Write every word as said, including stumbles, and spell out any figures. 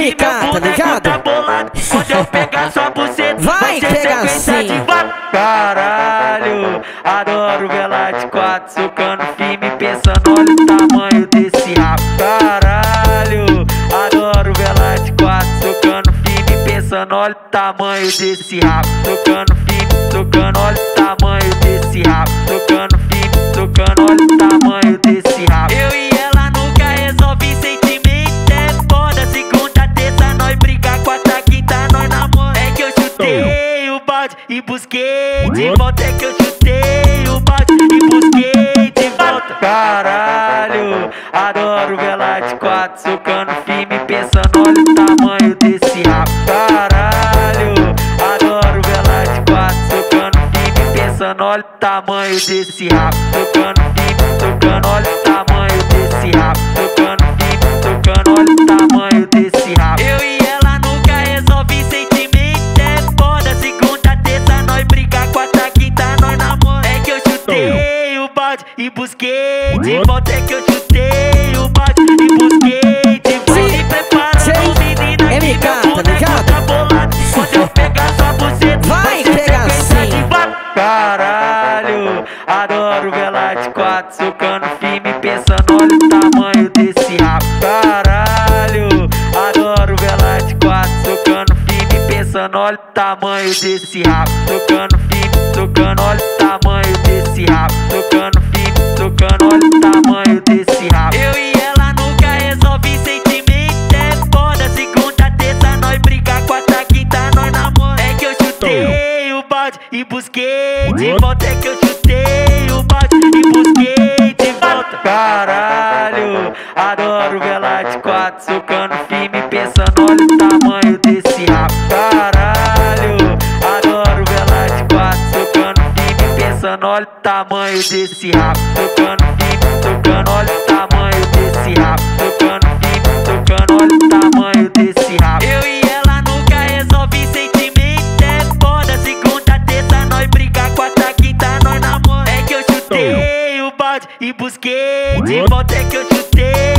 M K, tá ligado? Tá bolado. Quando eu pegar sua buceta, vai pegar sim. Caralho, adoro vela de quatro, socando firme, pensando, olha o tamanho desse rabo. Caralho, adoro vela de quatro, socando firme, pensando, olha o tamanho desse rabo. Tocando firme, tocando, olha o tamanho desse rabo. Tocando firme, tocando, olha o tamanho desse rabo. Eu e ela nunca resolve sentimento, é foda. Segunda, terça, nós briga, quarta, quinta, nós namora. É que eu chutei o balde e busquei de volta. É que eu chutei o balde e busquei de volta. Caralho, adoro vela de quatro, socando firme, pensando, olha o tamanho desse rabo. Caralho, adoro vela de quatro, socando firme, pensando, olha o tamanho desse rabo. Tocando firme, tocando, olha o tamanho desse rabo. Tocando firme, tocando, olha o tamanho desse rabo. Eu e ela nunca resolve sentimento, é foda. Segunda, terça, nós briga, quarta, quinta, nós namora. É que eu chutei o balde e busquei de volta. É que eu chutei o balde e busquei de volta. Se preparando, menina, M K, que meu tá ligado? tá bolado. Quando eu pegar sua buceta, vai pegar sim. Caralho, adoro vela de quatro, socando firme, pensando, olha o tamanho desse rabo. Caralho, adoro vela de quatro, socando firme, pensando, olha o tamanho desse rabo. Tocando firme, tocando, olha o tamanho desse rabo. Tocando firme, tocando, olha o tamanho desse rabo. Eu e ela nunca resolve sentimento, é foda. Segunda, terça, nós briga, quarta, quinta, nós namora. É que eu chutei o balde e busquei de volta. É que eu chutei o balde e busquei de volta. Caralho, adoro vela de quatro, socando firme, pensando, olha o tamanho desse rabo. Caralho, adoro vela de quatro, socando firme, pensando, olha o tamanho desse rabo. Tocando firme, tocando, olha o tamanho desse rabo. Tocando firme, tocando, olha o tamanho desse rabo. Eu e ela nunca resolve sentimento, é foda. Segunda, terça, nós briga, quarta, quinta, nós namora. É que eu chutei o balde e busquei de volta. É que eu chutei